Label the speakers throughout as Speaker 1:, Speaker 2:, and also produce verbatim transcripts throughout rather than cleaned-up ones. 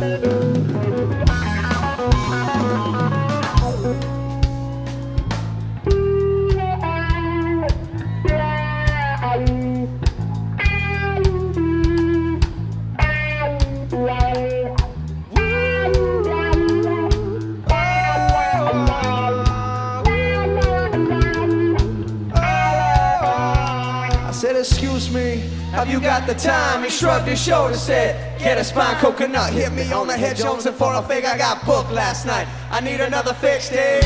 Speaker 1: Excuse me, have you got the time? He shrugged his shoulders, said, get a spine coconut. Hit me on the head, Jones, and for a fig I got booked last night. I need another fix, dig.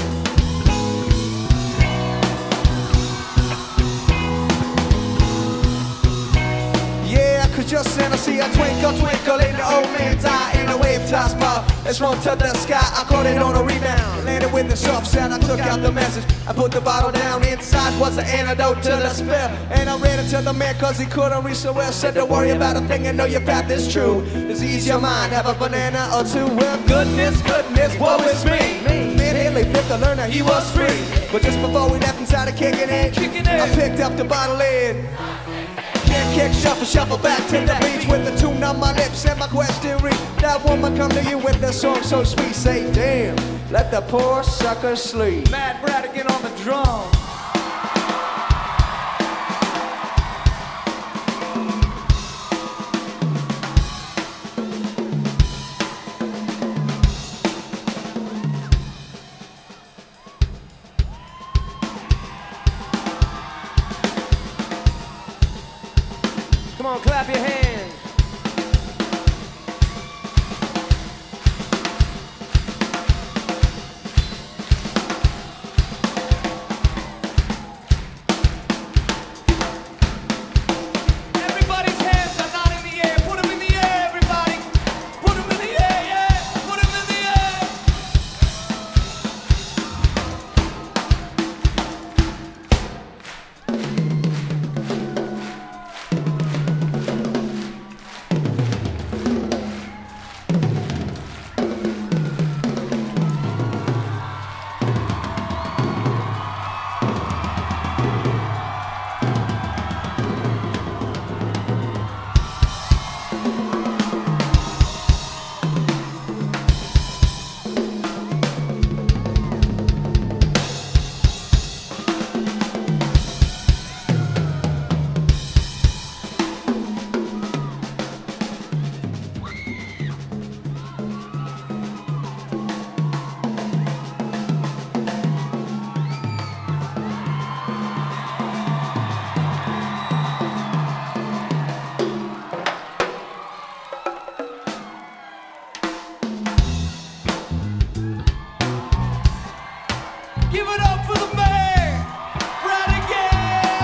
Speaker 1: Yeah, I could just stand to see a twinkle, twinkle in the old man's eye in a wave toss ball. Let's run to the sky, I caught it on a rebound. Landed with the soft sound, I took out the message. I put the bottle down, inside was the antidote to the spell. And I ran into the man cause he couldn't reach so well. Said don't worry about a thing and know your path is true. Just ease your mind, have a banana or two. Well, goodness, goodness, woe is me. Man Haley, fifth to learner, he was free. But just before we left inside of kicking it, I picked up the bottle lid. Kick, kick, shuffle, shuffle back to the beach with the tune on my lips and my question read. That woman come to you with a song so sweet, say damn, let the poor sucker sleep.
Speaker 2: Matt Bradigan on the drum. Come on, clap your hands. Everybody's hands are not in the air. Put them in the air, everybody. Put them in the air, yeah. Put them in the air. Give it up for the man, Bradigan!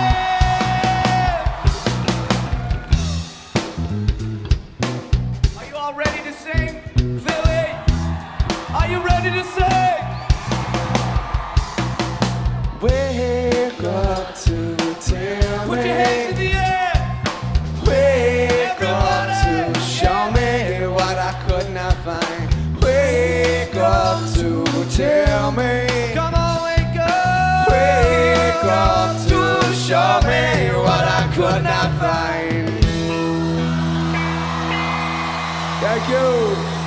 Speaker 2: Are you all ready to sing? Philly, are you ready to sing?
Speaker 1: Wake up to tell
Speaker 2: Put
Speaker 1: me.
Speaker 2: your hands in the air!
Speaker 1: Wake
Speaker 2: Everybody.
Speaker 1: up to show me what I could not find. Wake up to tell me.
Speaker 2: Come on, wake up!
Speaker 1: Wake up to show me what I could not find. Thank you.